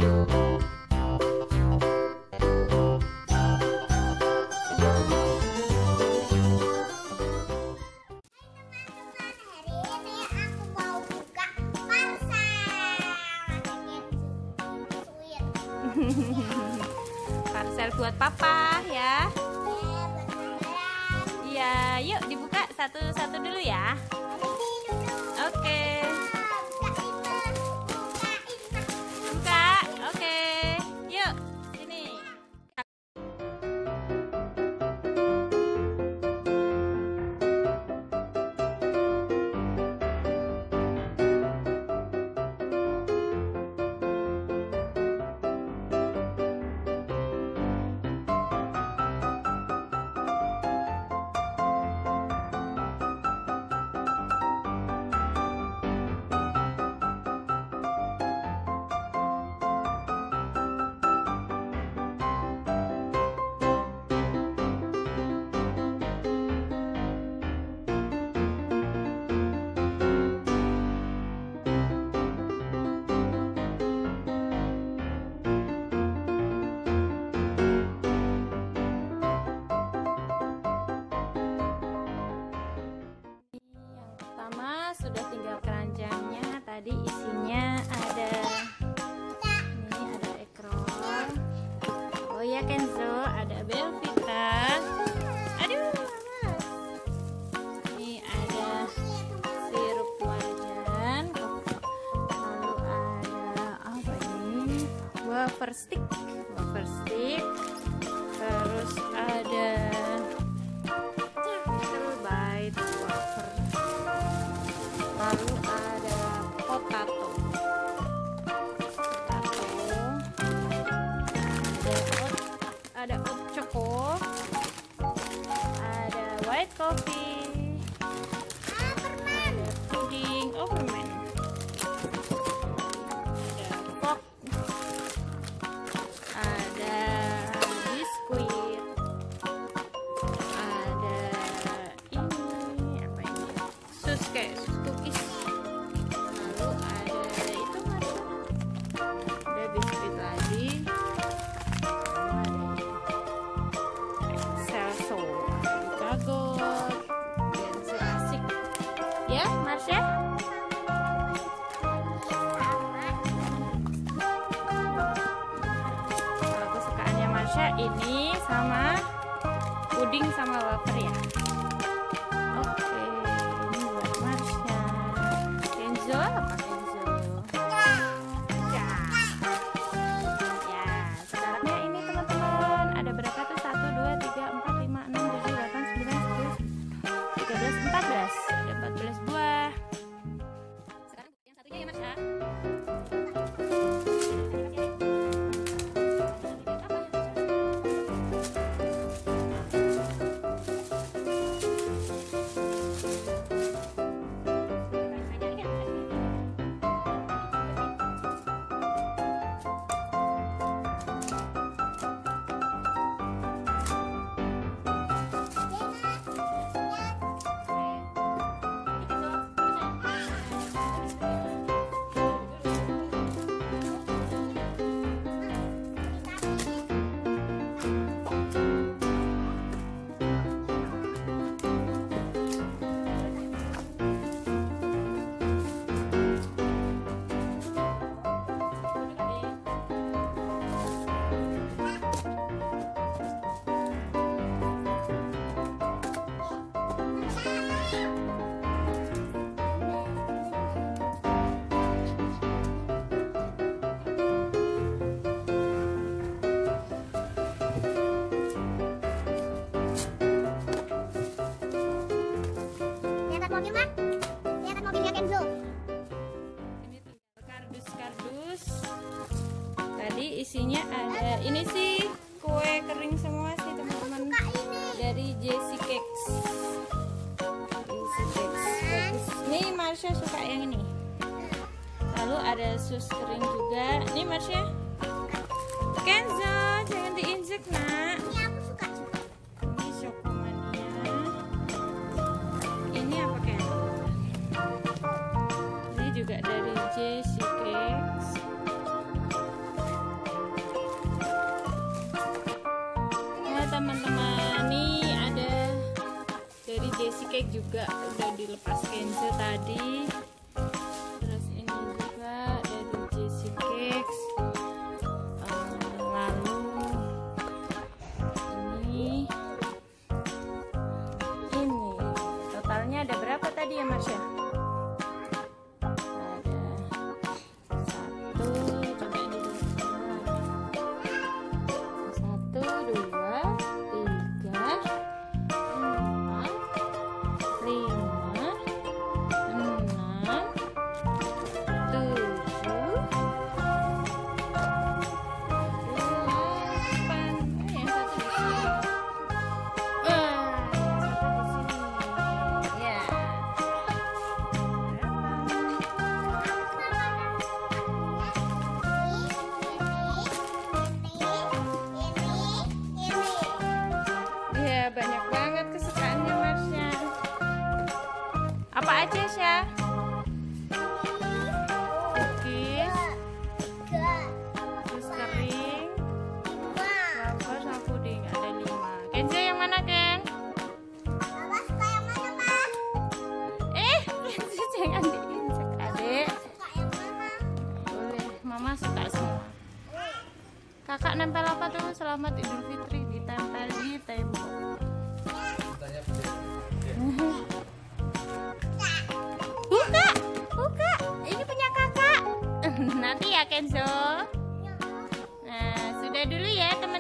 Parcel buat papa ya. Iya, yuk dibuka satu-satu dulu ya. Oke. Buka. Oke. Yuk, sini. Sudah tinggal keranjangnya. Tadi isinya ada ini, ada ekor. Oh ya Kenzo, ada Belvita. Aduh, ini ada sirup wajan. Lalu ada apa ini? Wafer stick. Terus ada bite wafer. Lalu ada potato, ada oat choco, ada white coffee, ada puding, Peppermint, ada pop, ada biskuit, ada ini apa ini? Sus kayak cookies. Lalu ada itu ada biskuit lagi. Essenzo, Bergamot, Kenzo asik. Ya, Marsha? Kalau kesukaannya Marsha ini sama puding sama wafer ya. Oke, ini buat Marsha. Kenzo apa Kenzo? Ya. Ya, sekarangnya ini teman-teman ada berapa tuh? 1, 2, 3, 4, 5, 6, 7, 8, 9, 10, 13, 14. Ada 14 buah. Sekarang yang satunya ya Marsha. Lihat mobilnya Kenzo. Ini tinggal kardus-kardus. Tadi isinya ada ini sih kue kering semua sih teman-teman. Dari Jessie Cakes. Bagus. Nih Marsha suka yang ini. Lalu ada sus kering juga. Nih Marsha. Kenzo, jangan diinjek nak. Ini aku suka juga. Ini Chokomania. Ini apa Kenzo? Ini juga dari Jessie Cakes. cake juga udah dilepas Kenzo tadi. Terus ini juga dari Jesse Cakes. Lalu ini totalnya ada berapa tadi ya Marsha? Banyak banget kesukaannya Marsha. Apa aja Sya? Cookies, jus kering, wafer sama puding. Ada 5. Kenzo yang mana Ken? Mama suka yang mana, Pak? Kenzo jangan diinjak adek. Suka yang mana? Boleh, Mama suka semua. Kakak nempel apa tuh? Selamat Idul Fitri, ditempel di tembok. Buka, ini punya kakak. Nanti ya Kenzo. Nah, sudah dulu ya teman.